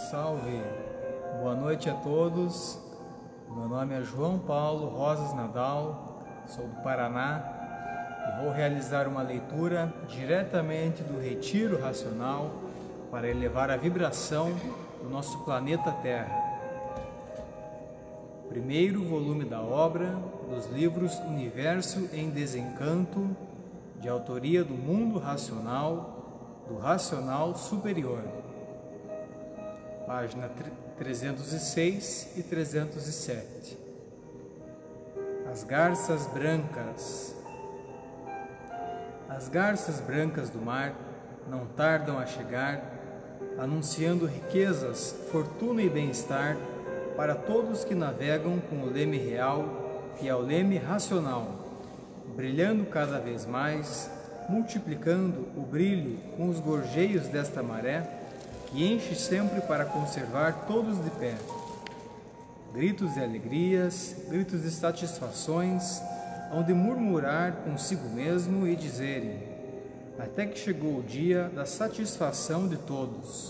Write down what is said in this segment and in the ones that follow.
Salve! Boa noite a todos. Meu nome é João Paulo Rosas Nadal, sou do Paraná e vou realizar uma leitura diretamente do Retiro Racional para elevar a vibração do nosso planeta Terra. Primeiro volume da obra dos livros Universo em Desencanto, de autoria do Mundo Racional, do Racional Superior. Página 306 e 307. As garças brancas. As garças brancas do mar não tardam a chegar, anunciando riquezas, fortuna e bem-estar para todos que navegam com o leme real, que é o leme racional, brilhando cada vez mais, multiplicando o brilho com os gorjeios desta maré, que enche sempre para conservar todos de pé. Gritos de alegrias, gritos de satisfações, hão de murmurar consigo mesmo e dizerem, até que chegou o dia da satisfação de todos.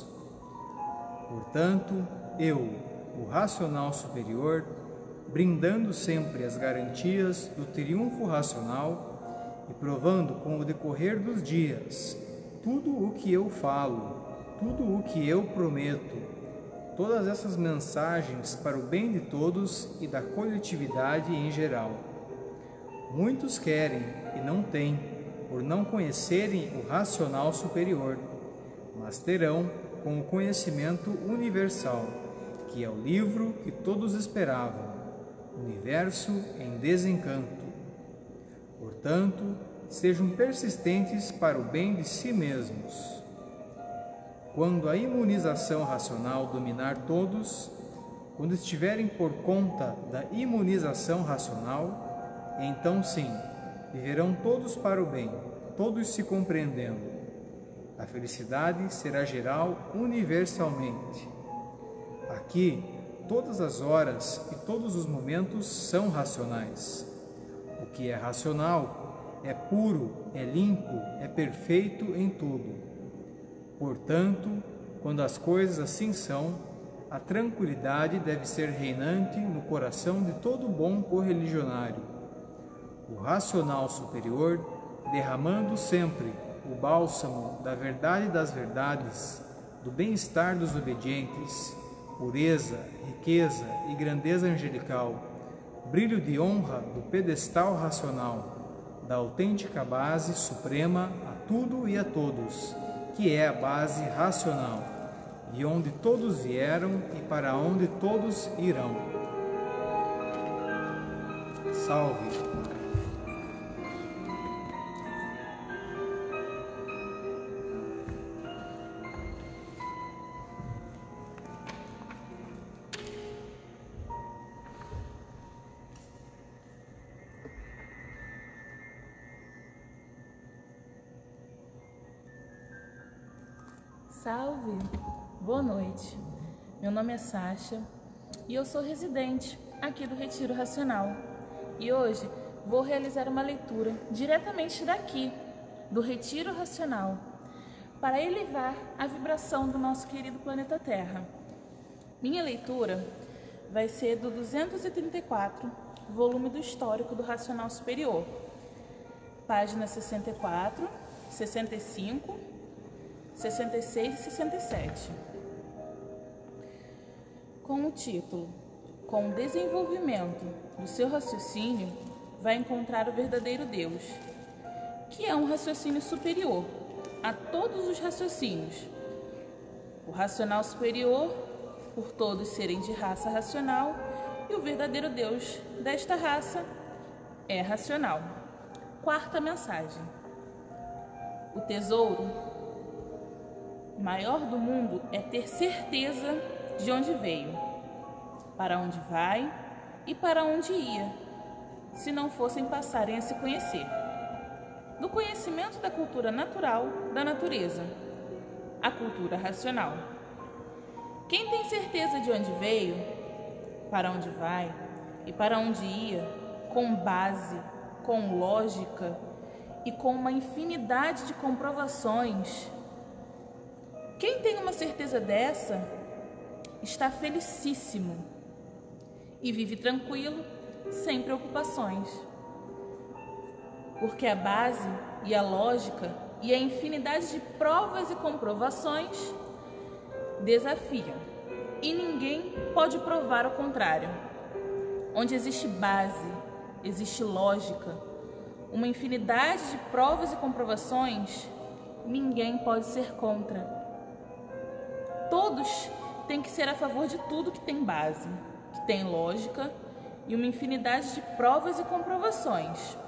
Portanto, eu, o racional superior, brindando sempre as garantias do triunfo racional e provando com o decorrer dos dias tudo o que eu falo, tudo o que eu prometo, todas essas mensagens para o bem de todos e da coletividade em geral. Muitos querem e não têm, por não conhecerem o racional superior, mas terão com o conhecimento universal, que é o livro que todos esperavam, Universo em Desencanto. Portanto, sejam persistentes para o bem de si mesmos. Quando a imunização racional dominar todos, quando estiverem por conta da imunização racional, então sim, viverão todos para o bem, todos se compreendendo. A felicidade será geral universalmente. Aqui, todas as horas e todos os momentos são racionais. O que é racional é puro, é limpo, é perfeito em tudo. Portanto, quando as coisas assim são, a tranquilidade deve ser reinante no coração de todo bom correligionário. O racional superior, derramando sempre o bálsamo da verdade das verdades, do bem-estar dos obedientes, pureza, riqueza e grandeza angelical, brilho de honra do pedestal racional, da autêntica base suprema a tudo e a todos, que é a base racional, de onde todos vieram e para onde todos irão. Salve! Salve! Boa noite. Meu nome é Sasha e eu sou residente aqui do Retiro Racional. E hoje vou realizar uma leitura diretamente daqui, do Retiro Racional, para elevar a vibração do nosso querido planeta Terra. Minha leitura vai ser do 234, volume do Histórico do Racional Superior, páginas 64, 65, 66 e 67, com o título Com o desenvolvimento do seu raciocínio, vai encontrar o verdadeiro Deus, que é um raciocínio superior a todos os raciocínios. O racional superior, por todos serem de raça racional, e o verdadeiro Deus desta raça é racional. Quarta mensagem. O tesouro maior do mundo é ter certeza de onde veio, para onde vai e para onde ia, se não fossem passarem a se conhecer. Do conhecimento da cultura natural da natureza, a cultura racional. Quem tem certeza de onde veio, para onde vai e para onde ia, com base, com lógica e com uma infinidade de comprovações, quem tem uma certeza dessa está felicíssimo e vive tranquilo, sem preocupações. Porque a base e a lógica e a infinidade de provas e comprovações desafiam, e ninguém pode provar o contrário. Onde existe base, existe lógica, uma infinidade de provas e comprovações, ninguém pode ser contra. Todos têm que ser a favor de tudo que tem base, que tem lógica e uma infinidade de provas e comprovações.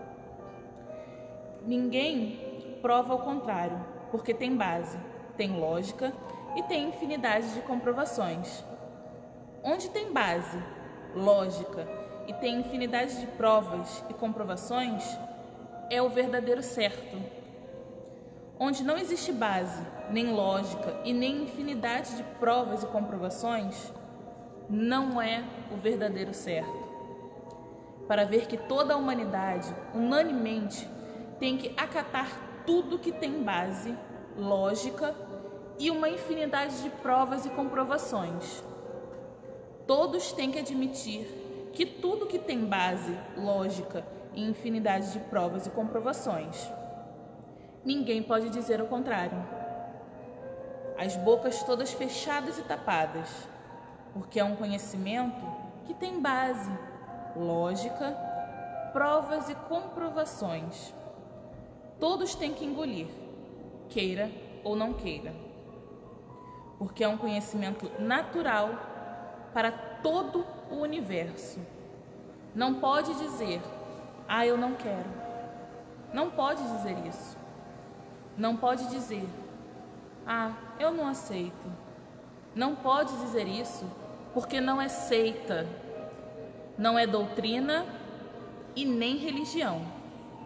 Ninguém prova o contrário, porque tem base, tem lógica e tem infinidade de comprovações. Onde tem base, lógica e tem infinidade de provas e comprovações, é o verdadeiro certo. Onde não existe base, nem lógica e nem infinidade de provas e comprovações, não é o verdadeiro certo. Para ver que toda a humanidade, unanimemente, tem que acatar tudo que tem base, lógica e uma infinidade de provas e comprovações. Todos têm que admitir que tudo que tem base, lógica e infinidade de provas e comprovações. Ninguém pode dizer o contrário. As bocas todas fechadas e tapadas, porque é um conhecimento que tem base, lógica, provas e comprovações. Todos têm que engolir, queira ou não queira, porque é um conhecimento natural para todo o universo. Não pode dizer, eu não quero. Não pode dizer isso. Não pode dizer, eu não aceito. Não pode dizer isso porque não é seita, não é doutrina e nem religião.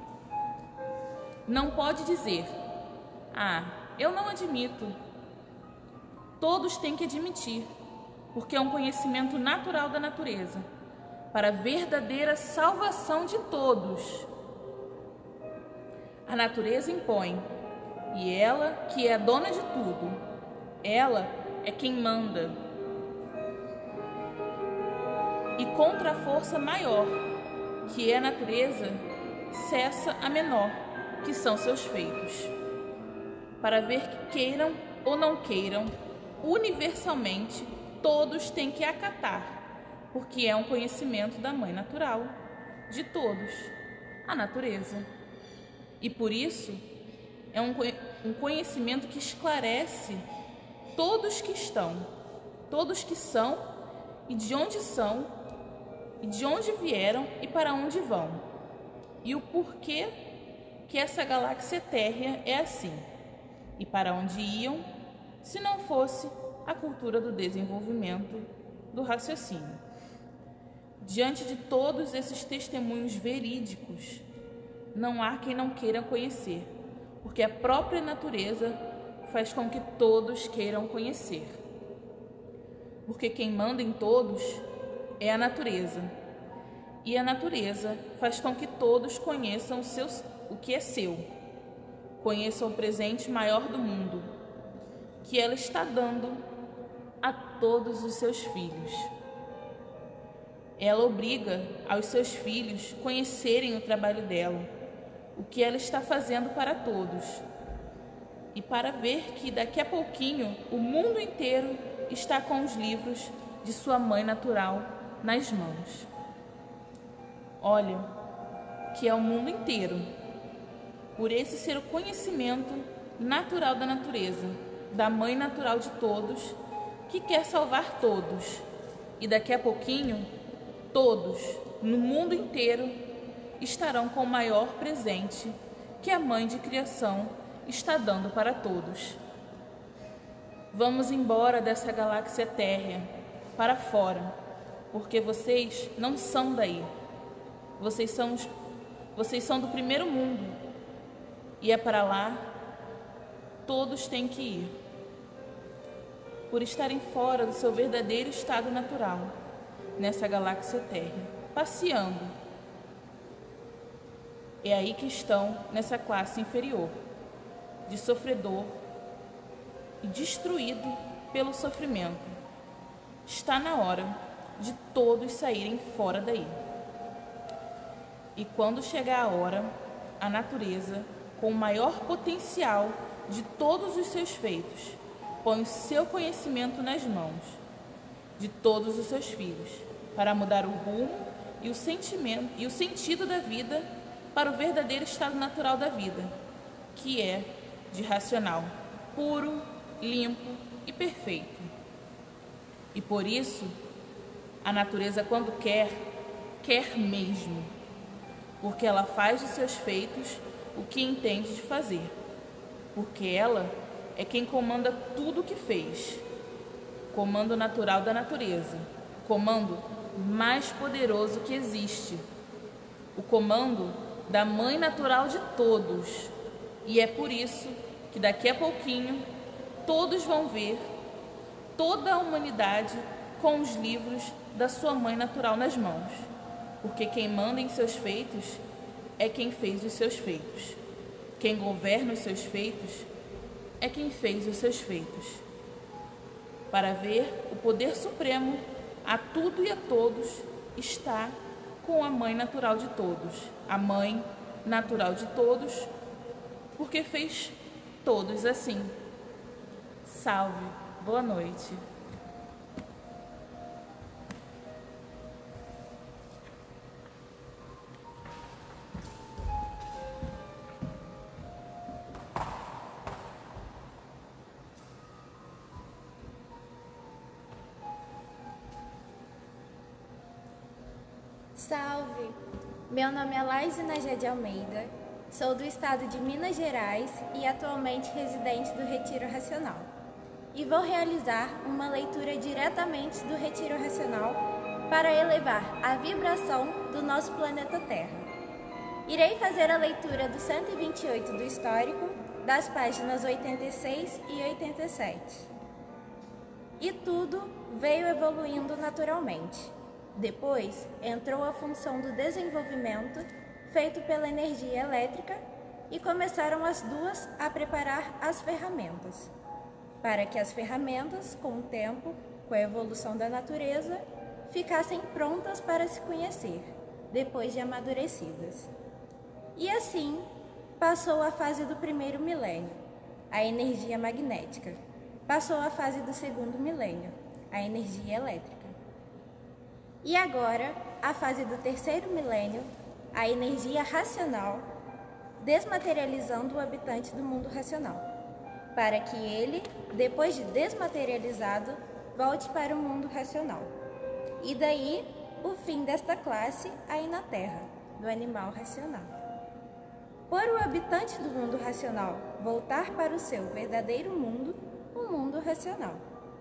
Não pode dizer, eu não admito. Todos têm que admitir, porque é um conhecimento natural da natureza, para a verdadeira salvação de todos. A natureza impõe, e ela, que é a dona de tudo, ela é quem manda. E contra a força maior, que é a natureza, cessa a menor, que são seus feitos. Para ver que queiram ou não queiram, universalmente, todos têm que acatar, porque é um conhecimento da mãe natural, de todos, a natureza. E por isso, é um conhecimento que esclarece todos que estão, todos que são, e de onde são, e de onde vieram e para onde vão, e o porquê que essa galáxia térrea é assim, e para onde iam, se não fosse a cultura do desenvolvimento do raciocínio. Diante de todos esses testemunhos verídicos, não há quem não queira conhecer, porque a própria natureza faz com que todos queiram conhecer. Porque quem manda em todos é a natureza, e a natureza faz com que todos conheçam o que é seu, conheçam o presente maior do mundo, que ela está dando a todos os seus filhos. Ela obriga aos seus filhos conhecerem o trabalho dela, o que ela está fazendo para todos, e para ver que daqui a pouquinho o mundo inteiro está com os livros de sua mãe natural nas mãos. Olha, que é o mundo inteiro, por esse ser o conhecimento natural da natureza, da mãe natural de todos, que quer salvar todos, e daqui a pouquinho todos, no mundo inteiro, estarão com o maior presente que a mãe de criação está dando para todos. Vamos embora dessa galáxia térrea, para fora, porque vocês não são daí. Vocês são do primeiro mundo, e é para lá todos têm que ir, por estarem fora do seu verdadeiro estado natural, nessa galáxia térrea, passeando. É aí que estão nessa classe inferior, de sofredor e destruído pelo sofrimento, Está na hora de todos saírem fora daí. E quando chegar a hora, a natureza, com o maior potencial de todos os seus feitos, põe o seu conhecimento nas mãos de todos os seus filhos, para mudar o rumo e o sentimento e o sentido da vida para o verdadeiro estado natural da vida, que é de racional, puro, limpo e perfeito. E por isso, a natureza, quando quer, quer mesmo, porque ela faz de seus feitos o que entende de fazer, porque ela é quem comanda tudo o que fez, comando natural da natureza, comando mais poderoso que existe, o comando da mãe natural de todos. E é por isso que daqui a pouquinho todos vão ver toda a humanidade com os livros da sua mãe natural nas mãos, porque quem manda em seus feitos é quem fez os seus feitos. Quem governa os seus feitos é quem fez os seus feitos. Para ver o poder supremo a tudo e a todos está com a mãe natural de todos, a mãe natural de todos, porque fez todos assim. Salve, boa noite. Salve! Meu nome é Laíse Najé de Almeida, sou do estado de Minas Gerais e atualmente residente do Retiro Racional. E vou realizar uma leitura diretamente do Retiro Racional para elevar a vibração do nosso planeta Terra. Irei fazer a leitura do 128 do Histórico, das páginas 86 e 87. E tudo veio evoluindo naturalmente. Depois, entrou a função do desenvolvimento feito pela energia elétrica e começaram as duas a preparar as ferramentas, para que as ferramentas, com o tempo, com a evolução da natureza, ficassem prontas para se conhecer, depois de amadurecidas. E assim, passou a fase do primeiro milênio, a energia magnética. Passou a fase do segundo milênio, a energia elétrica. E agora, a fase do terceiro milênio, a energia racional, desmaterializando o habitante do mundo racional, para que ele, depois de desmaterializado, volte para o mundo racional. E daí, o fim desta classe aí na Terra, do animal racional. Por o habitante do mundo racional voltar para o seu verdadeiro mundo, o mundo racional.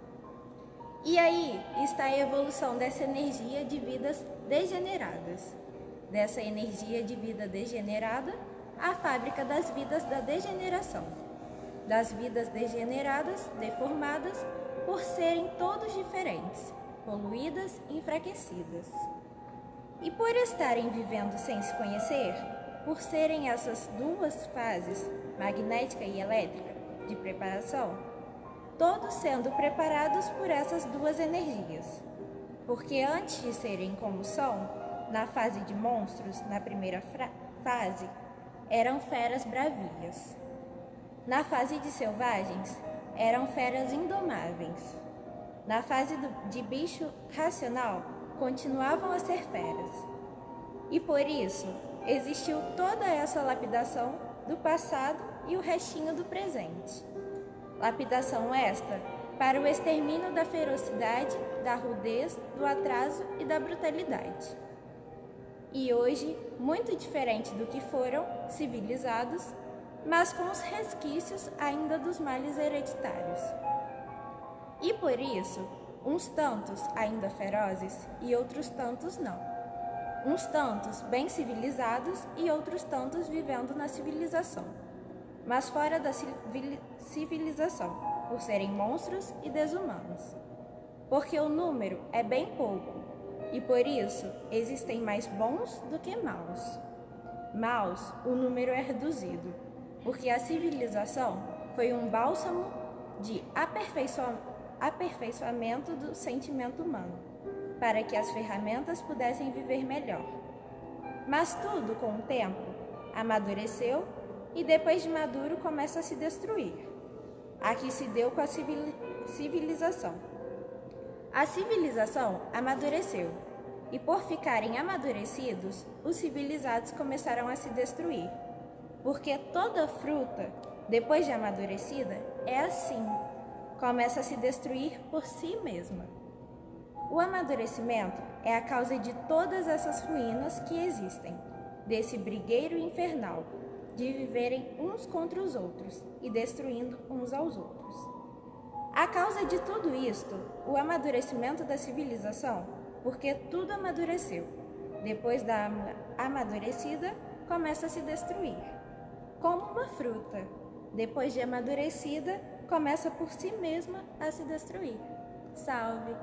E aí está a evolução dessa energia de vidas degeneradas. Dessa energia de vida degenerada, a fábrica das vidas da degeneração. Das vidas degeneradas, deformadas, por serem todos diferentes, poluídas e enfraquecidas. E por estarem vivendo sem se conhecer, por serem essas duas fases, magnética e elétrica, de preparação, todos sendo preparados por essas duas energias. Porque antes de serem como são, na fase de monstros, na primeira fase, eram feras bravias. Na fase de selvagens, eram feras indomáveis. Na fase de bicho racional, continuavam a ser feras. E por isso, existiu toda essa lapidação do passado e o restinho do presente. Lapidação esta para o extermínio da ferocidade, da rudez, do atraso e da brutalidade. E hoje, muito diferente do que foram civilizados, mas com os resquícios ainda dos males hereditários. E por isso, uns tantos ainda ferozes e outros tantos não. Uns tantos bem civilizados e outros tantos vivendo na civilização, mas fora da civilização, por serem monstros e desumanos. Porque o número é bem pouco, e por isso existem mais bons do que maus. Maus, o número é reduzido, porque a civilização foi um bálsamo de aperfeiçoamento do sentimento humano, para que as ferramentas pudessem viver melhor. Mas tudo, com o tempo, amadureceu e depois de maduro começa a se destruir. Aqui se deu com a civilização. A civilização amadureceu, e por ficarem amadurecidos, os civilizados começaram a se destruir. Porque toda fruta, depois de amadurecida, é assim, começa a se destruir por si mesma. O amadurecimento é a causa de todas essas ruínas que existem, desse brigueiro infernal, de viverem uns contra os outros e destruindo uns aos outros. A causa de tudo isto, o amadurecimento da civilização, porque tudo amadureceu. Depois da amadurecida, começa a se destruir. Como uma fruta, depois de amadurecida, começa por si mesma a se destruir. Salve!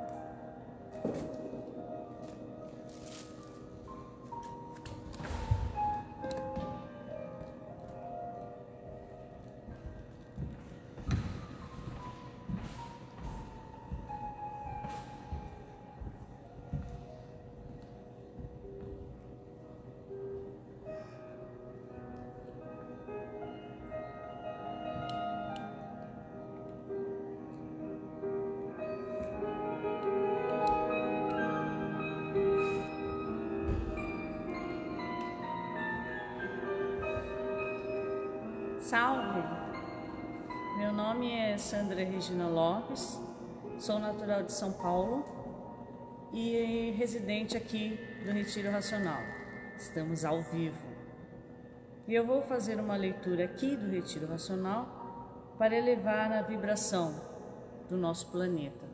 Salve! Meu nome é Sandra Regina Lopes, sou natural de São Paulo e residente aqui do Retiro Racional. Estamos ao vivo. E eu vou fazer uma leitura aqui do Retiro Racional para elevar a vibração do nosso planeta.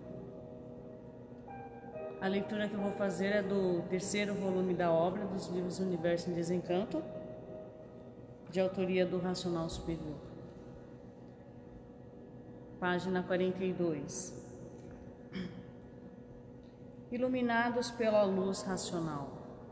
A leitura que eu vou fazer é do 3º volume da obra dos livros Universo em Desencanto, de autoria do Racional Superior. Página 42. Iluminados pela luz racional.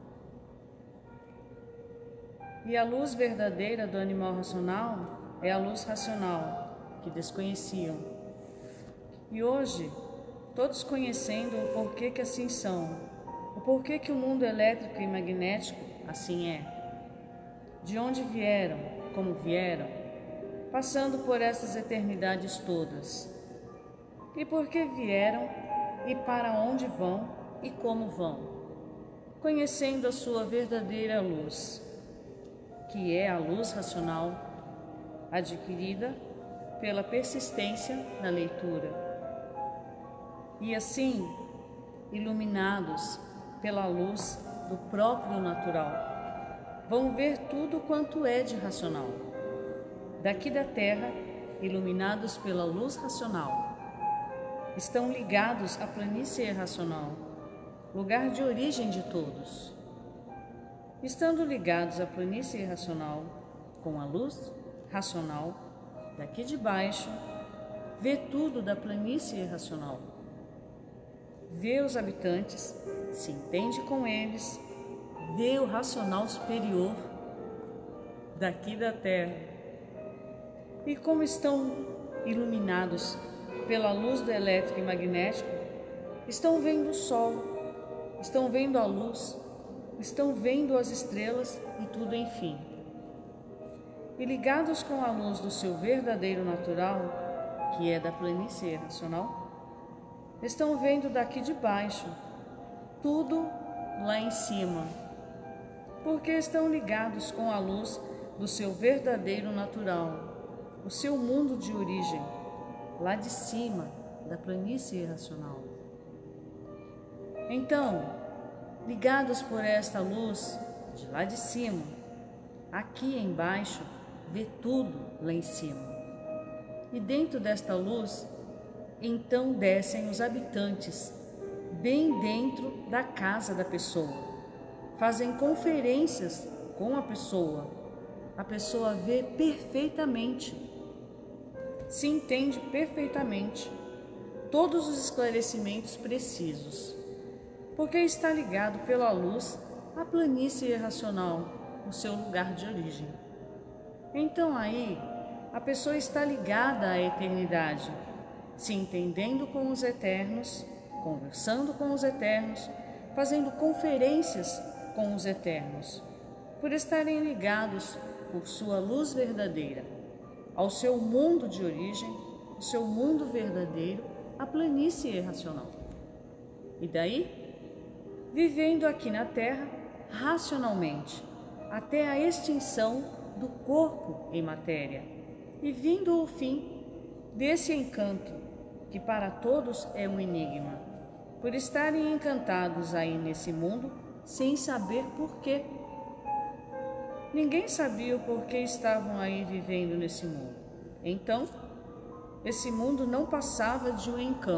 E a luz verdadeira do animal racional é a luz racional, que desconheciam. E hoje, todos conhecendo o porquê que assim são, o porquê que o mundo elétrico e magnético assim é, de onde vieram, como vieram, passando por essas eternidades todas, e por que vieram, e para onde vão, e como vão, conhecendo a sua verdadeira luz, que é a luz racional, adquirida pela persistência na leitura. E assim, iluminados pela luz do próprio natural, vão ver tudo quanto é de racional. Daqui da Terra, iluminados pela luz racional, estão ligados à planície racional, lugar de origem de todos. Estando ligados à planície racional, com a luz racional, daqui de baixo, vê tudo da planície racional. Vê os habitantes, se entende com eles, vê o racional superior daqui da Terra. E como estão iluminados pela luz do elétrico e magnético, estão vendo o Sol, estão vendo a luz, estão vendo as estrelas e tudo enfim. E ligados com a luz do seu verdadeiro natural, que é da planície racional, estão vendo daqui de baixo tudo lá em cima, porque estão ligados com a luz do seu verdadeiro natural, o seu mundo de origem, lá de cima da planície racional. Então, ligados por esta luz de lá de cima, aqui embaixo vê tudo lá em cima. E dentro desta luz, então descem os habitantes, bem dentro da casa da pessoa. Fazem conferências com a pessoa vê perfeitamente, se entende perfeitamente, todos os esclarecimentos precisos, porque está ligado pela luz à planície racional, o seu lugar de origem. Então aí, a pessoa está ligada à eternidade, se entendendo com os eternos, conversando com os eternos, fazendo conferências com os eternos, por estarem ligados por sua luz verdadeira ao seu mundo de origem, o seu mundo verdadeiro, a planície irracional. E daí, vivendo aqui na Terra racionalmente, até a extinção do corpo em matéria, e vindo o fim desse encanto, que para todos é um enigma, por estarem encantados aí nesse mundo sem saber porquê. Ninguém sabia o porquê estavam aí vivendo nesse mundo. Então, esse mundo não passava de um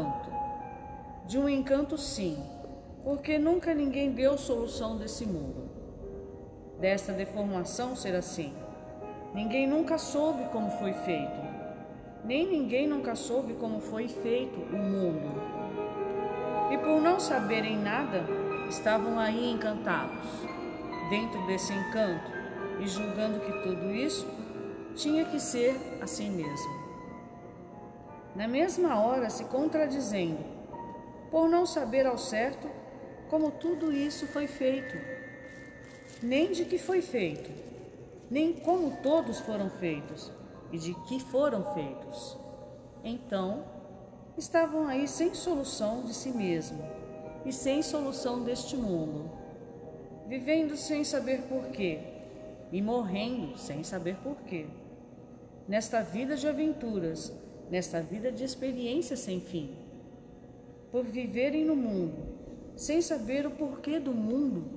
encanto sim, porque nunca ninguém deu solução desse mundo, desta deformação ser assim. Ninguém nunca soube como foi feito, nem ninguém nunca soube como foi feito o mundo. E por não saberem nada, estavam aí encantados, dentro desse encanto, e julgando que tudo isso tinha que ser assim mesmo. Na mesma hora se contradizendo, por não saber ao certo como tudo isso foi feito, nem de que foi feito, nem como todos foram feitos e de que foram feitos. Então, estavam aí sem solução de si mesmo e sem solução deste mundo, vivendo sem saber porquê e morrendo sem saber porquê. Nesta vida de aventuras, nesta vida de experiências sem fim, por viverem no mundo, sem saber o porquê do mundo.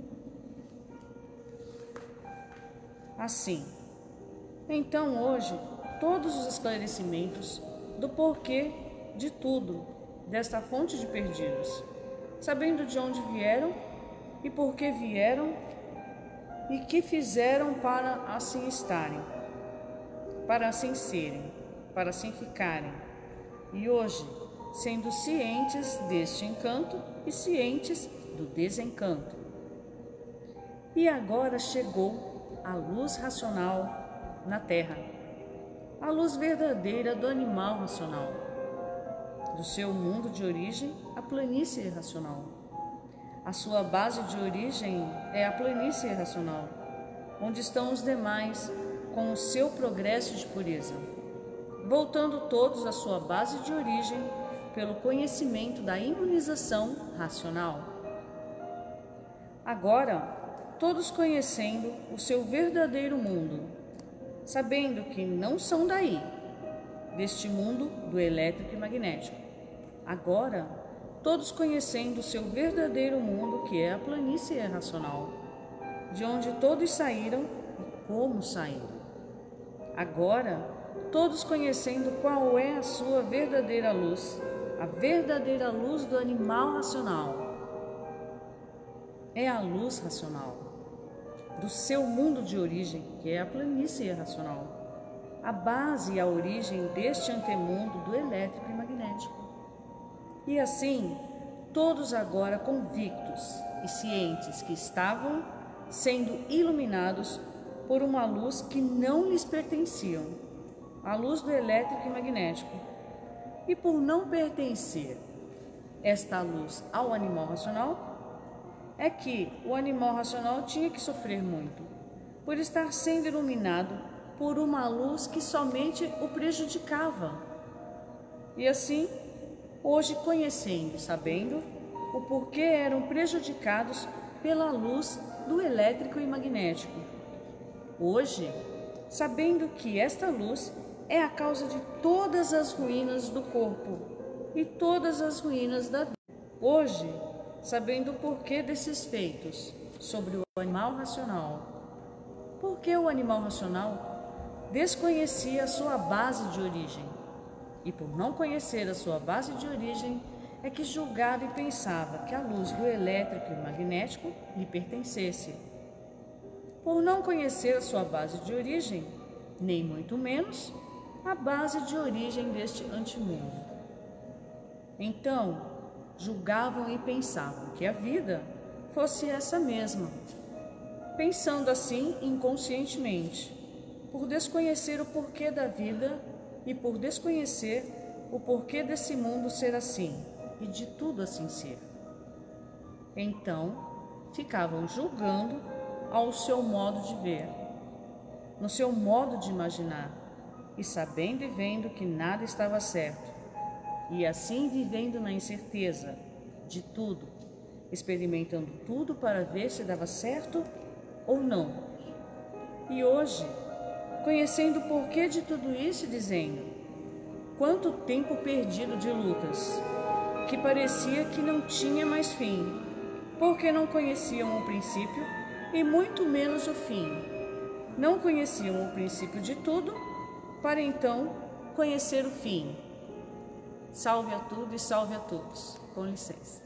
Assim, então hoje, todos os esclarecimentos do porquê de tudo, desta fonte de perdidos, sabendo de onde vieram e por que vieram e que fizeram para assim estarem, para assim serem, para assim ficarem, e hoje, sendo cientes deste encanto e cientes do desencanto. E agora chegou a luz racional na Terra, a luz verdadeira do animal racional, do seu mundo de origem, a planície irracional. A sua base de origem é a planície irracional, onde estão os demais com o seu progresso de pureza, voltando todos à sua base de origem pelo conhecimento da imunização racional. Agora, todos conhecendo o seu verdadeiro mundo, sabendo que não são daí, deste mundo do elétrico e magnético. Agora, todos conhecendo o seu verdadeiro mundo, que é a planície irracional, de onde todos saíram e como saíram. Agora, todos conhecendo qual é a sua verdadeira luz, a verdadeira luz do animal racional. É a luz racional do seu mundo de origem, que é a planície irracional, a base e a origem deste antemundo do elétrico e magnético. E assim, todos agora convictos e cientes que estavam sendo iluminados por uma luz que não lhes pertencia, a luz do elétrico e magnético, e por não pertencer esta luz ao animal racional, é que o animal racional tinha que sofrer muito, por estar sendo iluminado por uma luz que somente o prejudicava. E assim, hoje conhecendo e sabendo o porquê eram prejudicados pela luz do elétrico e magnético. Hoje, sabendo que esta luz é a causa de todas as ruínas do corpo e todas as ruínas da vida. Hoje, sabendo o porquê desses feitos sobre o animal racional, porque o animal racional desconhecia a sua base de origem, e por não conhecer a sua base de origem, é que julgava e pensava que a luz do elétrico e magnético lhe pertencesse. Por não conhecer a sua base de origem, nem muito menos a base de origem deste antimundo. Então, julgavam e pensavam que a vida fosse essa mesma, pensando assim inconscientemente, por desconhecer o porquê da vida e por desconhecer o porquê desse mundo ser assim e de tudo assim ser. Então, ficavam julgando ao seu modo de ver, no seu modo de imaginar, e sabendo e vendo que nada estava certo, e assim vivendo na incerteza de tudo, experimentando tudo para ver se dava certo ou não. E hoje, conhecendo o porquê de tudo isso, dizendo: quanto tempo perdido de lutas, que parecia que não tinha mais fim, porque não conheciam o princípio e muito menos o fim. Não conheciam o princípio de tudo, para então conhecer o fim. Salve a tudo e salve a todos. Com licença.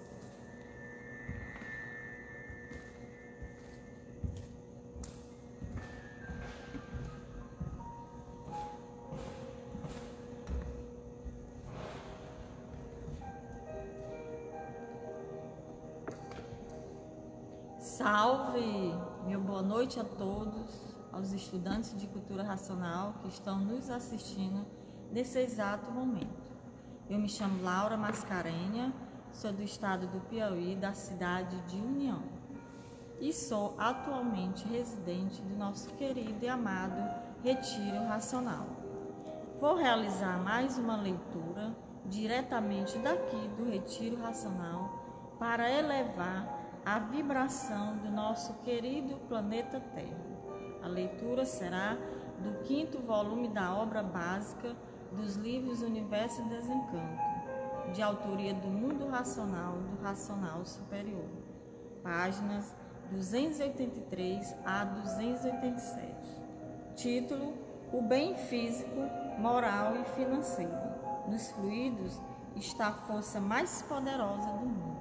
Salve! Meu boa noite a todos, aos estudantes de cultura racional que estão nos assistindo nesse exato momento. Eu me chamo Laura Mascarenha, sou do estado do Piauí, da cidade de União, e sou atualmente residente do nosso querido e amado Retiro Racional. Vou realizar mais uma leitura diretamente daqui do Retiro Racional para elevar a vibração do nosso querido planeta Terra. A leitura será do 5º volume da obra básica dos livros Universo e Desencanto, de autoria do Mundo Racional, do Racional Superior, páginas 283 a 287. Título: O bem físico, moral e financeiro. Nos fluidos está a força mais poderosa do mundo.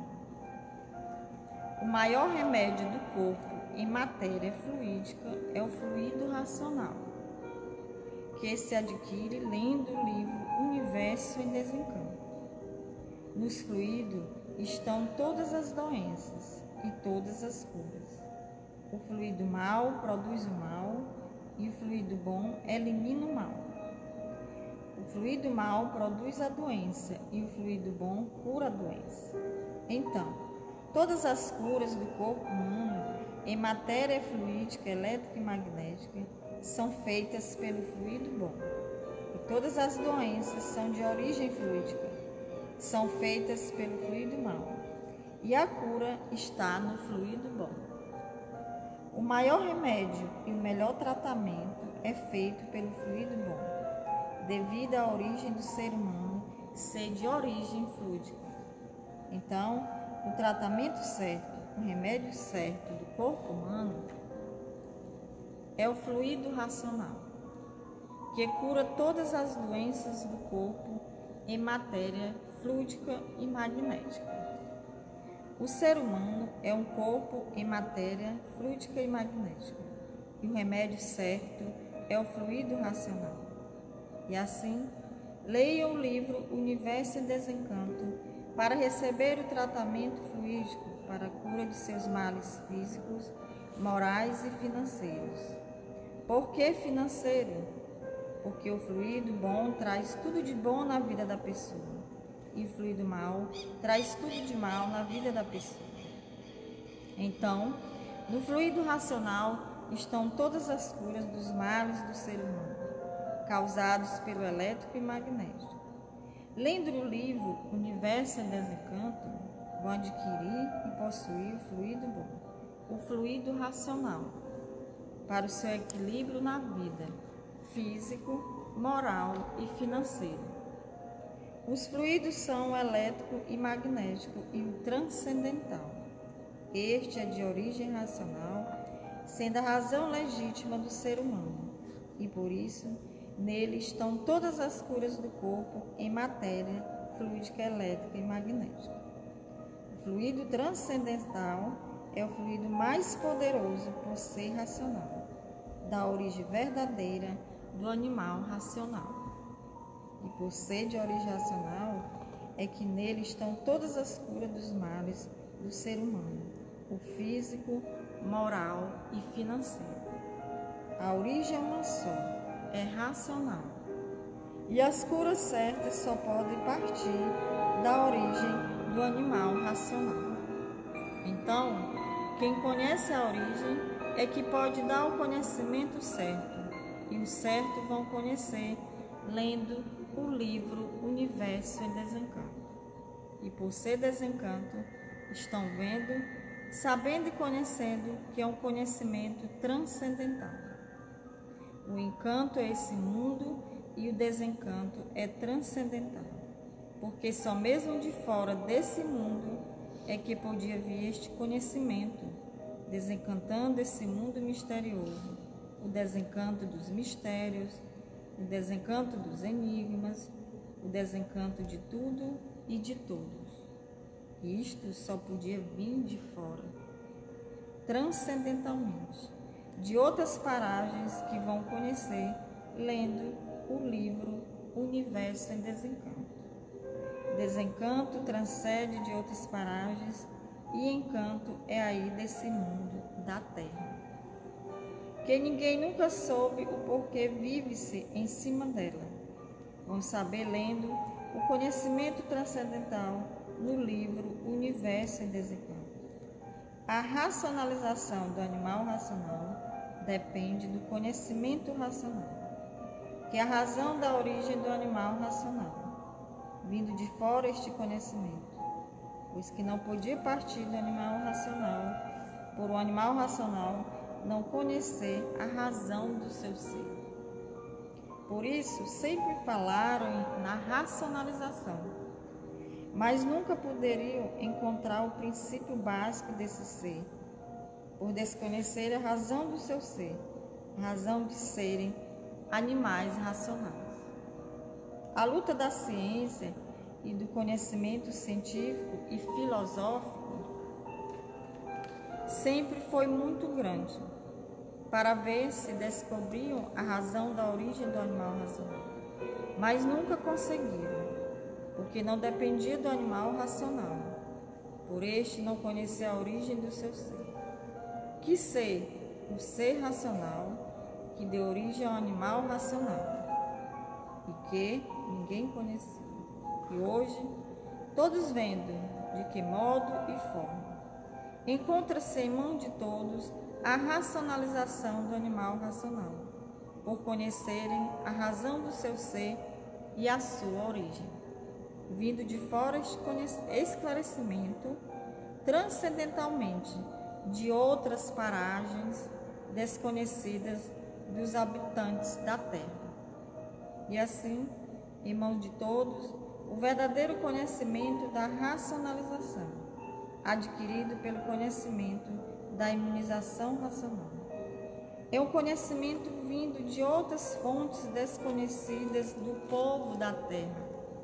O maior remédio do corpo em matéria fluídica é o fluido racional, que se adquire lendo o livro Universo em Desencanto. Nos fluidos estão todas as doenças e todas as curas. O fluido mau produz o mal e o fluido bom elimina o mal. O fluido mau produz a doença e o fluido bom cura a doença. Então, todas as curas do corpo humano em matéria fluídica, elétrica e magnética são feitas pelo fluido bom. E todas as doenças são de origem fluídica, são feitas pelo fluido mau. E a cura está no fluido bom. O maior remédio e o melhor tratamento é feito pelo fluido bom, devido à origem do ser humano ser de origem fluídica. Então, o tratamento certo, o remédio certo do corpo humano é o fluido racional, que cura todas as doenças do corpo em matéria fluídica e magnética. O ser humano é um corpo em matéria fluídica e magnética, e o remédio certo é o fluido racional. E assim, leia o livro Universo em Desencanto para receber o tratamento fluídico para a cura de seus males físicos, morais e financeiros. Por que financeiro? Porque o fluido bom traz tudo de bom na vida da pessoa e o fluido mau traz tudo de mal na vida da pessoa. Então, no fluido racional estão todas as curas dos males do ser humano, causados pelo elétrico e magnético. Lendo o livro Universo em Desencanto, vão adquirir e possuir o fluido bom, o fluido racional, para o seu equilíbrio na vida, físico, moral e financeiro. Os fluidos são o elétrico e magnético e o transcendental. Este é de origem racional, sendo a razão legítima do ser humano, e por isso nele estão todas as curas do corpo em matéria fluídica, elétrica e magnética. O fluido transcendental é o fluido mais poderoso por ser racional, da origem verdadeira do animal racional. E por ser de origem racional, é que nele estão todas as curas dos males do ser humano, o físico, moral e financeiro. A origem é uma só, é racional. E as curas certas só podem partir da origem do animal racional. Então, quem conhece a origem é que pode dar o conhecimento certo, e o certo vão conhecer lendo o livro Universo em Desencanto. E por ser desencanto, estão vendo, sabendo e conhecendo que é um conhecimento transcendental. O encanto é esse mundo e o desencanto é transcendental, porque só mesmo de fora desse mundo é que podia vir este conhecimento, desencantando esse mundo misterioso, o desencanto dos mistérios, o desencanto dos enigmas, o desencanto de tudo e de todos. Isto só podia vir de fora, transcendentalmente, de outras paragens que vão conhecer lendo o livro Universo em Desencanto. Desencanto transcende de outras paragens e encanto é aí desse mundo da terra, que ninguém nunca soube o porquê vive-se em cima dela. Vão saber lendo o conhecimento transcendental no livro Universo em Desencanto. A racionalização do animal racional depende do conhecimento racional, que é a razão da origem do animal racional, vindo de fora este conhecimento, pois que não podia partir do animal racional, por o animal racional não conhecer a razão do seu ser. Por isso, sempre falaram na racionalização, mas nunca poderiam encontrar o princípio básico desse ser, por desconhecer a razão do seu ser, a razão de serem animais racionais. A luta da ciência e do conhecimento científico e filosófico sempre foi muito grande, para ver se descobriam a razão da origem do animal racional, mas nunca conseguiram, porque não dependia do animal racional, por este não conhecer a origem do seu ser. Que ser? O ser racional, que deu origem ao animal racional, e que ninguém conhecia. E hoje, todos vendo de que modo e forma, encontra-se em mão de todos a racionalização do animal racional, por conhecerem a razão do seu ser e a sua origem. Vindo de fora esclarecimento transcendentalmente de outras paragens desconhecidas dos habitantes da terra. E assim, em mão de todos, o verdadeiro conhecimento da racionalização, adquirido pelo conhecimento da imunização racional. É um conhecimento vindo de outras fontes desconhecidas do povo da terra,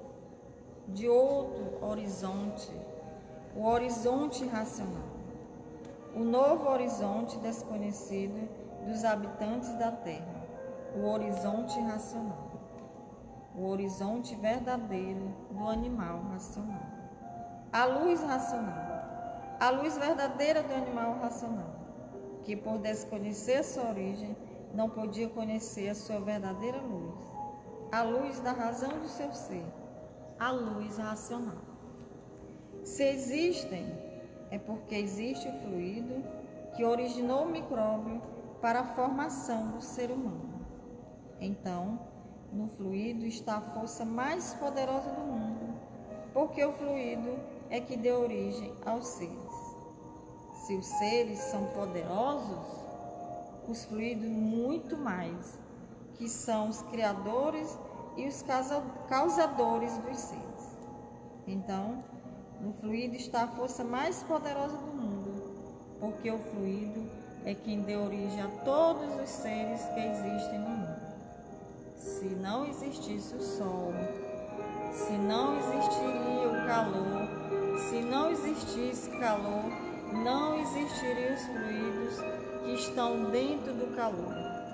de outro horizonte, o horizonte racional, o novo horizonte desconhecido dos habitantes da terra, o horizonte racional, o horizonte verdadeiro do animal racional, a luz racional, a luz verdadeira do animal racional, que por desconhecer sua origem, não podia conhecer a sua verdadeira luz, a luz da razão do seu ser, a luz racional. Se existem, é porque existe o fluido que originou o micróbio para a formação do ser humano. Então, no fluido está a força mais poderosa do mundo, porque o fluido é que deu origem aos seres. Se os seres são poderosos, os fluidos muito mais, que são os criadores e os causadores dos seres. Então, no fluido está a força mais poderosa do mundo, porque o fluido é quem deu origem a todos os seres que existem no mundo. Se não existisse o sol, se não existiria o calor, se não existisse calor, não existiriam os fluidos que estão dentro do calor.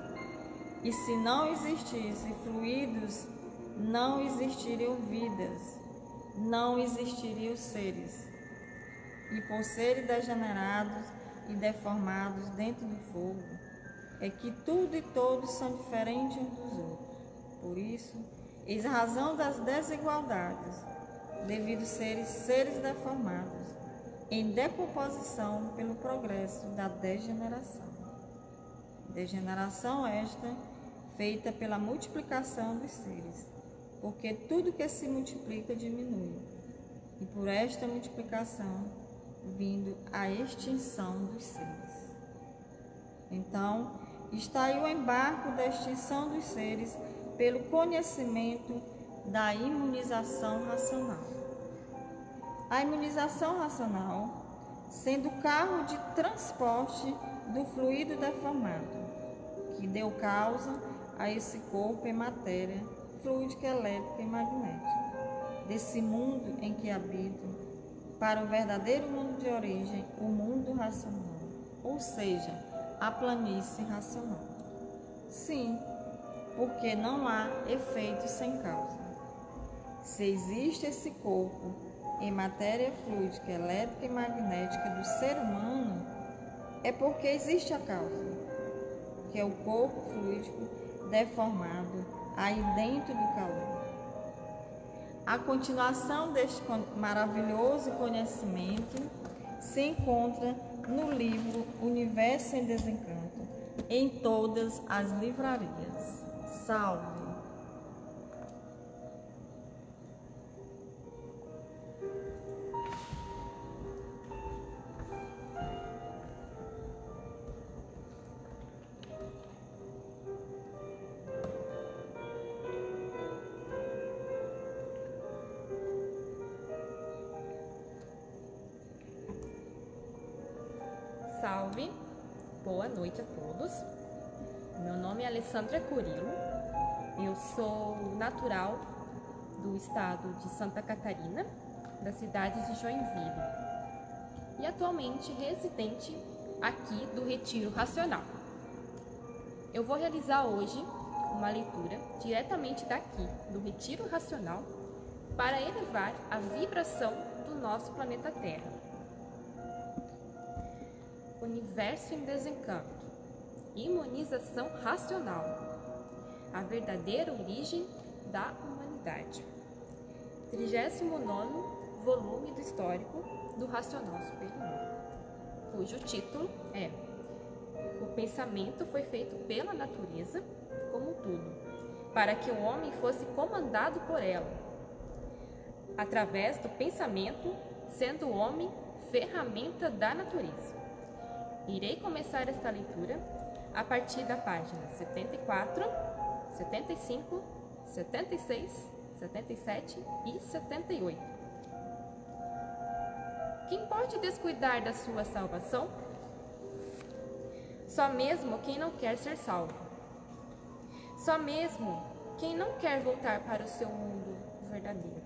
E se não existissem fluidos, não existiriam vidas, não existiriam seres. E por serem degenerados e deformados dentro do fogo, é que tudo e todos são diferentes uns dos outros. Por isso, Eis a razão das desigualdades, devido serem seres deformados, em decomposição pelo progresso da degeneração. Degeneração esta, feita pela multiplicação dos seres, porque tudo que se multiplica diminui, e por esta multiplicação, vindo a extinção dos seres. Então, está aí o embargo da extinção dos seres pelo conhecimento da imunização racional. A imunização racional, sendo o carro de transporte do fluido deformado, que deu causa a esse corpo em matéria, fluídica, elétrica e magnética, desse mundo em que habito, para o verdadeiro mundo de origem, o mundo racional, ou seja, a planície racional. Sim, porque não há efeito sem causa. Se existe esse corpo em matéria fluídica, elétrica e magnética do ser humano, é porque existe a causa, que é o corpo fluídico deformado aí dentro do calor. A continuação deste maravilhoso conhecimento se encontra no livro Universo em Desencanto, em todas as livrarias. Salve! Salve, boa noite a todos. Meu nome é Alessandra Curilo, eu sou natural do estado de Santa Catarina, da cidade de Joinville, e atualmente residente aqui do Retiro Racional. Eu vou realizar hoje uma leitura diretamente daqui, do Retiro Racional, para elevar a vibração do nosso planeta Terra. Universo em Desencanto, Imunização Racional, a verdadeira origem da humanidade. 39º volume do Histórico do Racional Superior, cujo título é O pensamento foi feito pela natureza como tudo, para que o homem fosse comandado por ela, através do pensamento, sendo o homem ferramenta da natureza. Irei começar esta leitura a partir da página 74, 75, 76, 77 e 78. Quem pode descuidar da sua salvação? Só mesmo quem não quer ser salvo. Só mesmo quem não quer voltar para o seu mundo verdadeiro.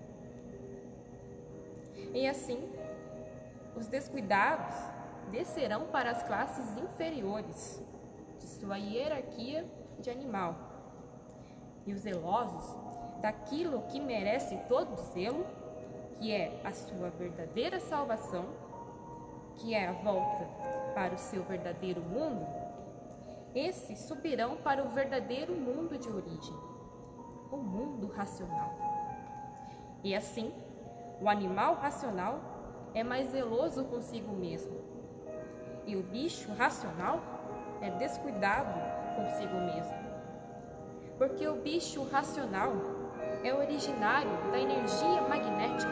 E assim, os descuidados descerão para as classes inferiores de sua hierarquia de animal, e os zelosos daquilo que merece todo zelo, que é a sua verdadeira salvação, que é a volta para o seu verdadeiro mundo, esses subirão para o verdadeiro mundo de origem, o mundo racional. E assim, o animal racional é mais zeloso consigo mesmo, e o bicho racional é descuidado consigo mesmo. Porque o bicho racional é originário da energia magnética.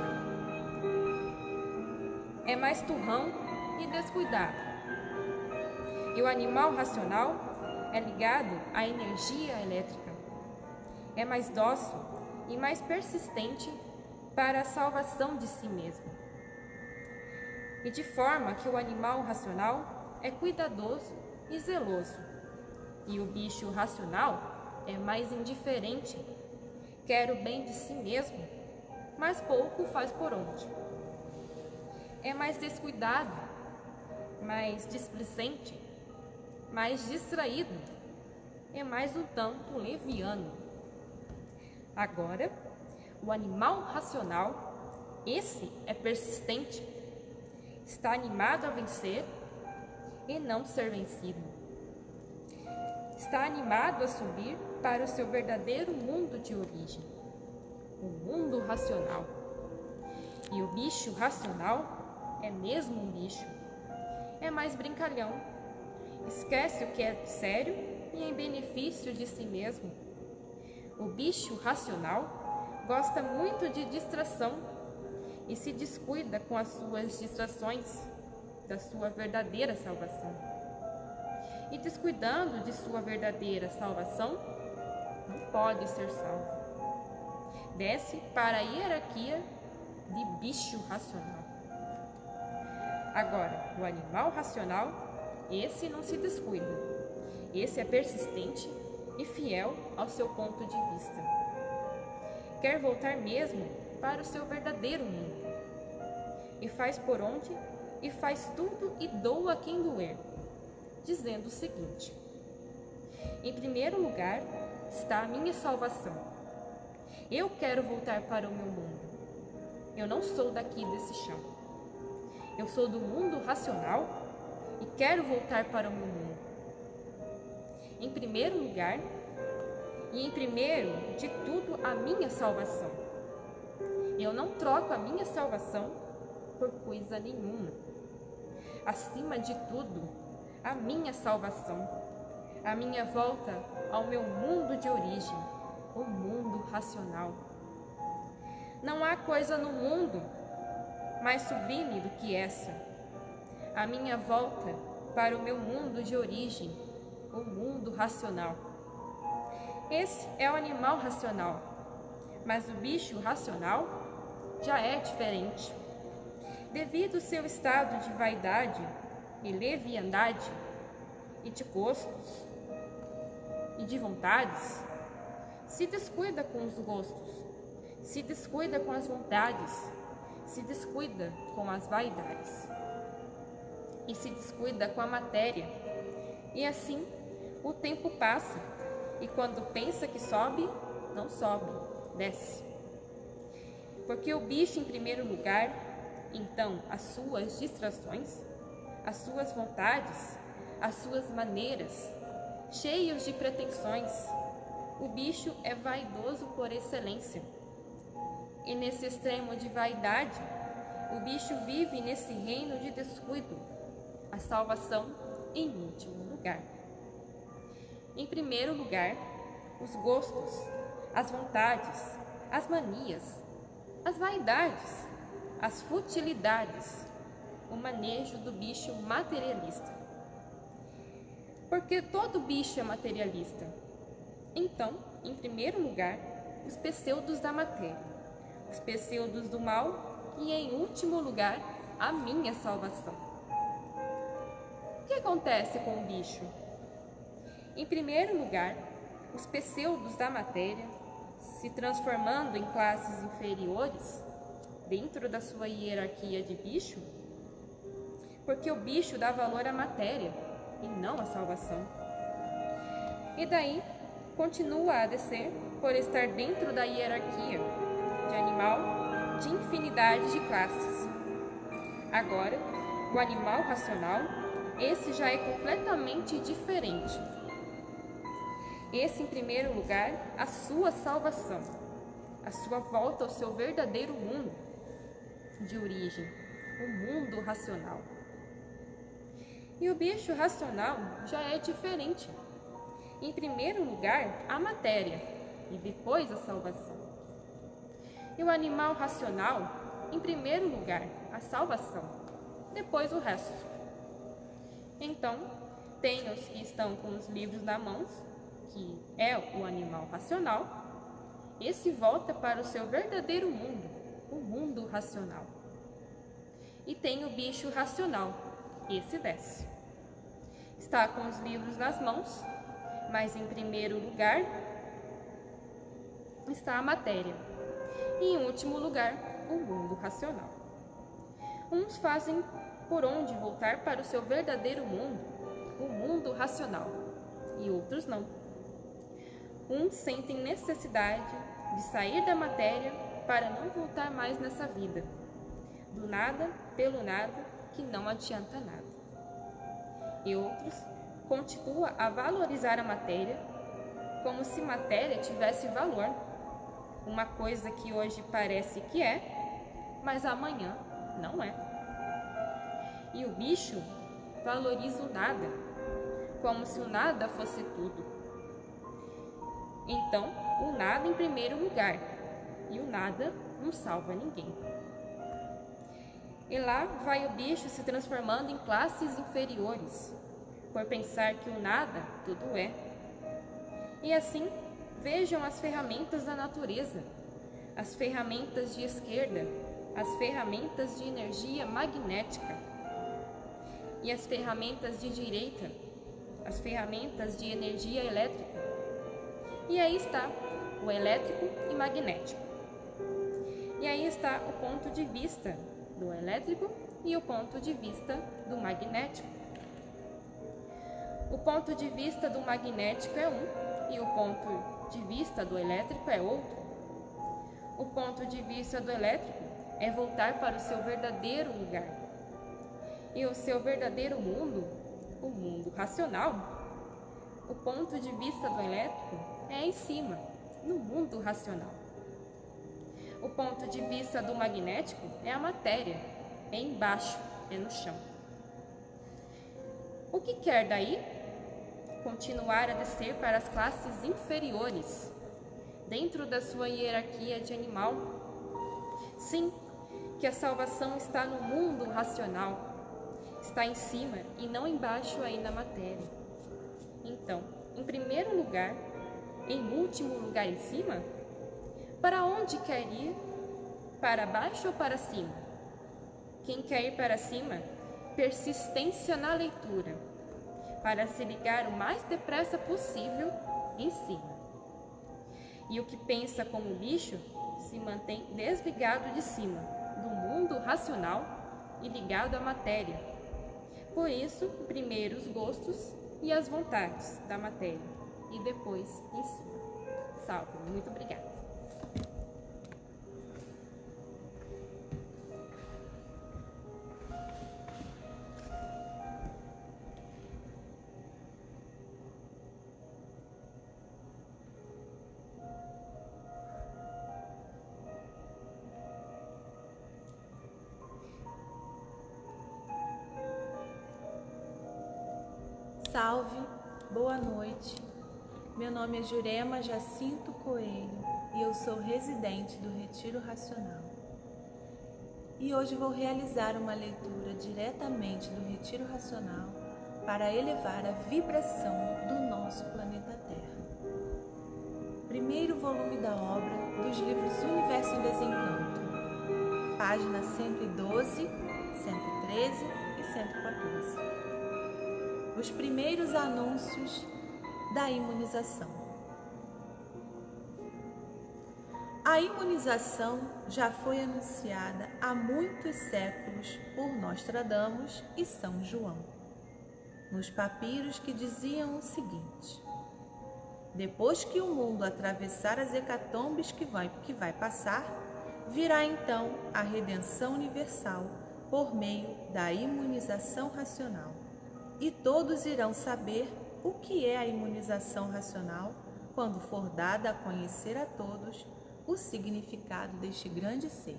É mais turrão e descuidado. E o animal racional é ligado à energia elétrica. É mais dócil e mais persistente para a salvação de si mesmo. E de forma que o animal racional é cuidadoso e zeloso, e o bicho racional é mais indiferente, quer o bem de si mesmo, mas pouco faz por onde. É mais descuidado, mais displicente, mais distraído, é mais um tanto leviano. Agora, o animal racional, esse é persistente, está animado a vencer e não ser vencido. Está animado a subir para o seu verdadeiro mundo de origem, o mundo racional. E o bicho racional é mesmo um bicho. É mais brincalhão. Esquece o que é sério e em benefício de si mesmo. O bicho racional gosta muito de distração e se descuida com as suas distrações da sua verdadeira salvação. E descuidando de sua verdadeira salvação, não pode ser salvo. Desce para a hierarquia de bicho racional. Agora, o animal racional, esse não se descuida. Esse é persistente e fiel ao seu ponto de vista. Quer voltar mesmo para o seu verdadeiro mundo. E faz por onde, e faz tudo e doa quem doer, dizendo o seguinte: em primeiro lugar está a minha salvação. Eu quero voltar para o meu mundo. Eu não sou daqui desse chão. Eu sou do mundo racional e quero voltar para o meu mundo. Em primeiro lugar, e em primeiro de tudo, a minha salvação. Eu não troco a minha salvação por coisa nenhuma. Acima de tudo, a minha salvação, a minha volta ao meu mundo de origem, o mundo racional. Não há coisa no mundo mais sublime do que essa. A minha volta para o meu mundo de origem, o mundo racional. Esse é o animal racional, mas o bicho racional já é diferente. Devido ao seu estado de vaidade e leviandade, e de gostos e de vontades, se descuida com os gostos, se descuida com as vontades, se descuida com as vaidades, e se descuida com a matéria. E assim o tempo passa, e quando pensa que sobe, não sobe, desce. Porque o bicho, em primeiro lugar, então, as suas distrações, as suas vontades, as suas maneiras, cheios de pretensões, o bicho é vaidoso por excelência. E nesse extremo de vaidade, o bicho vive nesse reino de descuido, a salvação em último lugar. Em primeiro lugar, os gostos, as vontades, as manias, as vaidades, as futilidades, o manejo do bicho materialista. Porque todo bicho é materialista. Então, em primeiro lugar, os pseudos da matéria, os pseudos do mal e, em último lugar, a minha salvação. O que acontece com o bicho? Em primeiro lugar, os pseudos da matéria, se transformando em classes inferiores dentro da sua hierarquia de bicho, porque o bicho dá valor à matéria e não à salvação. E daí continua a descer por estar dentro da hierarquia de animal de infinidade de classes. Agora, o animal racional, esse já é completamente diferente. Esse, em primeiro lugar, a sua salvação, a sua volta ao seu verdadeiro mundo de origem, o mundo racional. E o bicho racional já é diferente. Em primeiro lugar, a matéria e depois a salvação. E o animal racional, em primeiro lugar, a salvação, depois o resto. Então, tem os que estão com os livros na mão, que é o animal racional, esse volta para o seu verdadeiro mundo, o mundo racional. E tem o bicho racional, esse desce. Está com os livros nas mãos, mas em primeiro lugar está a matéria. E em último lugar, o mundo racional. Uns fazem por onde voltar para o seu verdadeiro mundo, o mundo racional, e outros não. Uns sentem necessidade de sair da matéria para não voltar mais nessa vida, do nada pelo nada que não adianta nada. E outros continuam a valorizar a matéria como se matéria tivesse valor, uma coisa que hoje parece que é, mas amanhã não é. E o bicho valoriza o nada, como se o nada fosse tudo. Então, o nada em primeiro lugar, e o nada não salva ninguém. E lá vai o bicho se transformando em classes inferiores, por pensar que o nada tudo é. E assim, vejam as ferramentas da natureza, as ferramentas de esquerda, as ferramentas de energia magnética e as ferramentas de direita, as ferramentas de energia elétrica. E aí está o elétrico e magnético. E aí está o ponto de vista do elétrico e o ponto de vista do magnético. O ponto de vista do magnético é um e o ponto de vista do elétrico é outro. O ponto de vista do elétrico é voltar para o seu verdadeiro lugar. E o seu verdadeiro mundo, o mundo racional, o ponto de vista do elétrico é em cima, no mundo racional. O ponto de vista do magnético é a matéria, é embaixo, é no chão. O que quer daí? Continuar a descer para as classes inferiores, dentro da sua hierarquia de animal. Sim, que a salvação está no mundo racional, está em cima e não embaixo aí na matéria. Então, em primeiro lugar, em último lugar em cima, para onde quer ir? Para baixo ou para cima? Quem quer ir para cima? Persistência na leitura, para se ligar o mais depressa possível em cima. E o que pensa como bicho se mantém desligado de cima, do mundo racional e ligado à matéria. Por isso, primeiro os gostos e as vontades da matéria, e depois em cima. Salve, muito obrigada. Salve, boa noite. Meu nome é Jurema Jacinto Coelho e eu sou residente do Retiro Racional. E hoje vou realizar uma leitura diretamente do Retiro Racional para elevar a vibração do nosso planeta Terra. Primeiro volume da obra dos livros Universo em Desencanto, páginas 112, 113 e 114. Os primeiros anúncios da imunização. A imunização já foi anunciada há muitos séculos por Nostradamus e São João, nos papiros que diziam o seguinte: depois que o mundo atravessar as hecatombes que vai passar, virá então a redenção universal por meio da imunização racional. E todos irão saber o que é a imunização racional quando for dada a conhecer a todos o significado deste grande ser.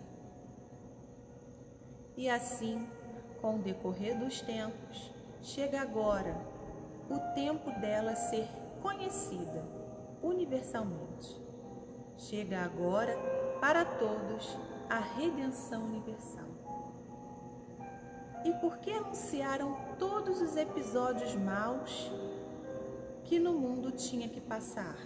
E assim, com o decorrer dos tempos, chega agora o tempo dela ser conhecida universalmente. Chega agora para todos a redenção universal. E por que anunciaram todos os episódios maus que no mundo tinha que passar?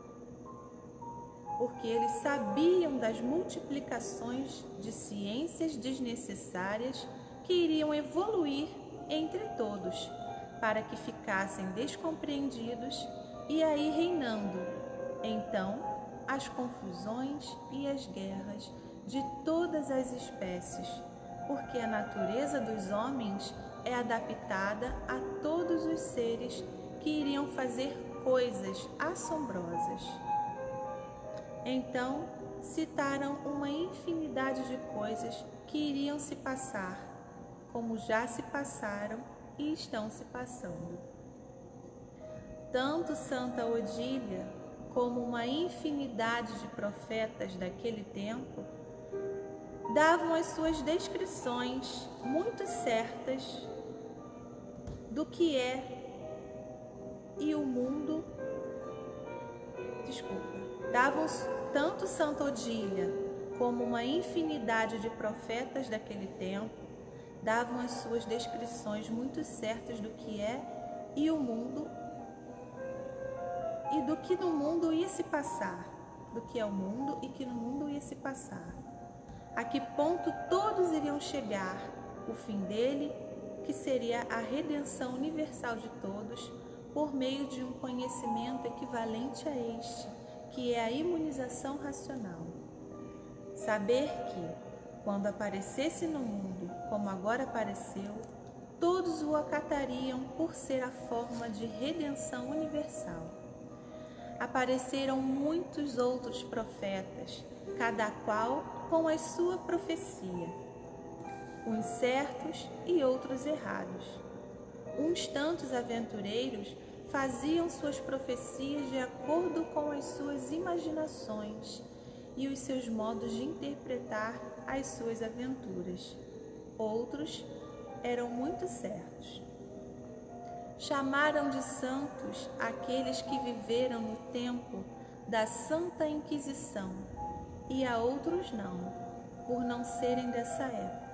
Porque eles sabiam das multiplicações de ciências desnecessárias que iriam evoluir entre todos, para que ficassem descompreendidos e aí reinando, então, as confusões e as guerras de todas as espécies, porque a natureza dos homens é adaptada a todos os seres que iriam fazer coisas assombrosas. Então, citaram uma infinidade de coisas que iriam se passar, como já se passaram e estão se passando. Tanto Santa Odília como uma infinidade de profetas daquele tempo, davam as suas descrições muito certas do que é e o mundo. Davam tanto Santa Odília como uma infinidade de profetas daquele tempo, davam as suas descrições muito certas do que é e o mundo e do que no mundo ia se passar, do que é o mundo e que no mundo ia se passar. A que ponto todos iriam chegar, o fim dele, que seria a redenção universal de todos, por meio de um conhecimento equivalente a este, que é a imunização racional. Saber que, quando aparecesse no mundo, como agora apareceu, todos o acatariam por ser a forma de redenção universal. Apareceram muitos outros profetas, cada qual com a sua profecia, uns certos e outros errados. Uns tantos aventureiros faziam suas profecias de acordo com as suas imaginações e os seus modos de interpretar as suas aventuras. Outros eram muito certos. Chamaram de santos aqueles que viveram no tempo da Santa Inquisição, e a outros não, por não serem dessa época.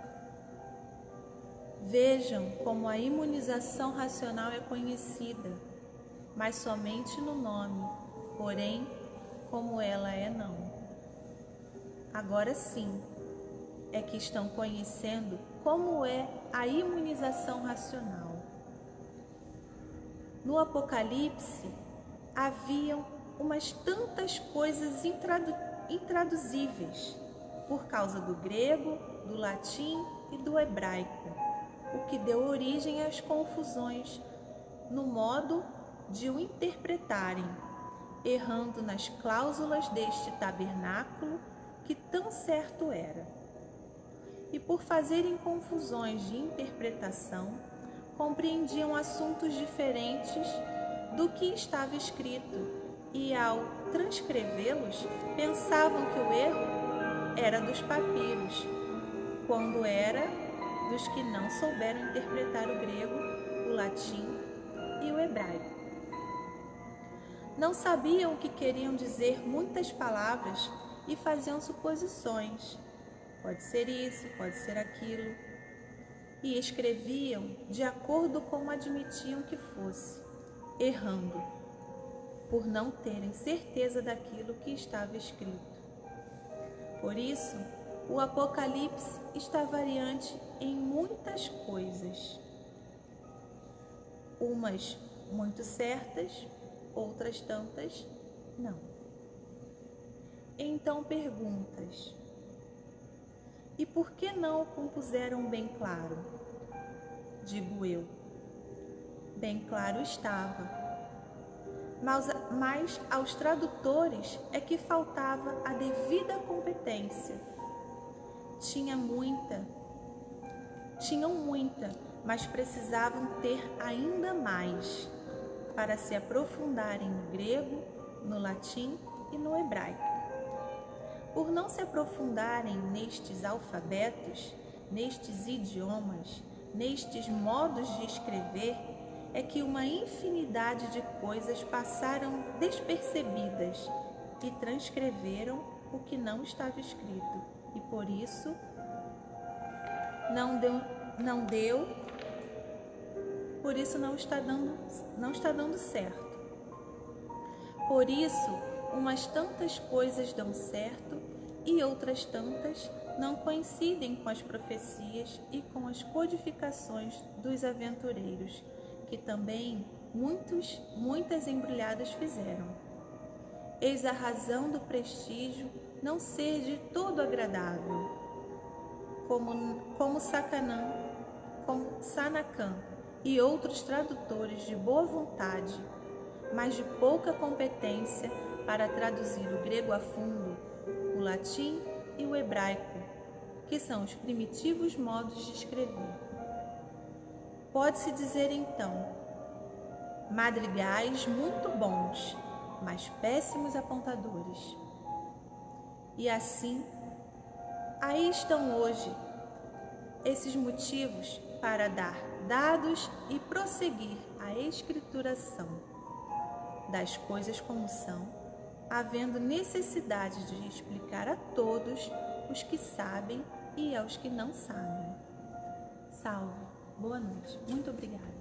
Vejam como a imunização racional é conhecida, mas somente no nome, porém, como ela é não. Agora sim, é que estão conhecendo como é a imunização racional. No Apocalipse, haviam umas tantas coisas intraduzíveis, por causa do grego, do latim e do hebraico, o que deu origem às confusões no modo de o interpretarem, errando nas cláusulas deste tabernáculo que tão certo era. E por fazerem confusões de interpretação, compreendiam assuntos diferentes do que estava escrito e, ao transcrevê-los, pensavam que o erro era dos papiros, quando era dos que não souberam interpretar o grego, o latim e o hebraico. Não sabiam o que queriam dizer muitas palavras e faziam suposições. Pode ser isso, pode ser aquilo. E escreviam de acordo com admitiam que fosse, errando, por não terem certeza daquilo que estava escrito. Por isso, o Apocalipse está variante em muitas coisas, umas muito certas, outras tantas não. Então perguntas: e por que não o compuseram bem claro? Digo eu, bem claro estava, mas aos tradutores é que faltava a devida competência. Tinham muita, mas precisavam ter ainda mais para se aprofundarem no grego, no latim e no hebraico. Por não se aprofundarem nestes alfabetos, nestes idiomas, nestes modos de escrever, é que uma infinidade de coisas passaram despercebidas e transcreveram o que não estava escrito, e por isso não está dando certo. Por isso, umas tantas coisas dão certo e outras tantas não coincidem com as profecias e com as codificações dos aventureiros, que também muitas embrulhadas fizeram. Eis a razão do prestígio não ser de todo agradável, como Sanacan e outros tradutores de boa vontade, mas de pouca competência para traduzir o grego a fundo, o latim e o hebraico, que são os primitivos modos de escrever. Pode-se dizer então, madrigais muito bons, mas péssimos apontadores. E assim, aí estão hoje esses motivos para dar dados e prosseguir a escrituração das coisas como são, havendo necessidade de explicar a todos os que sabem e aos que não sabem. Salve, boa noite, muito obrigada.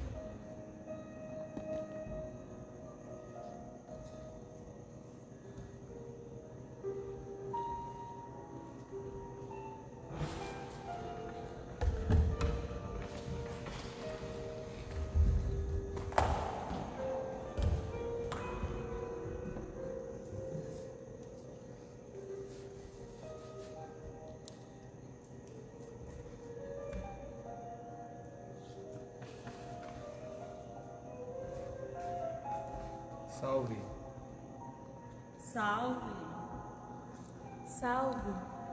Salve. Salve. Salve.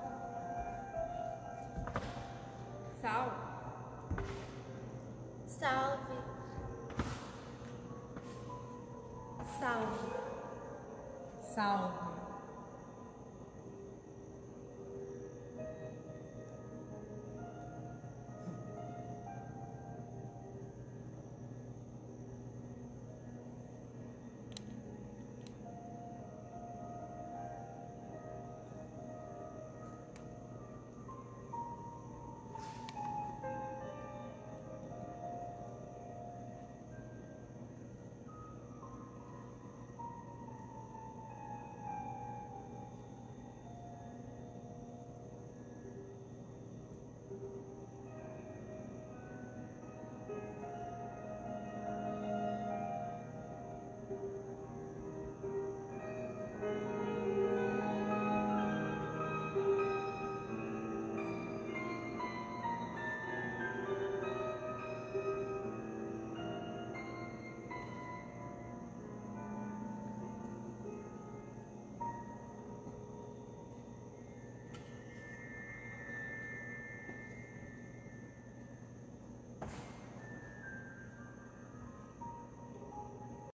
Salve. Salve. Salve. Salve.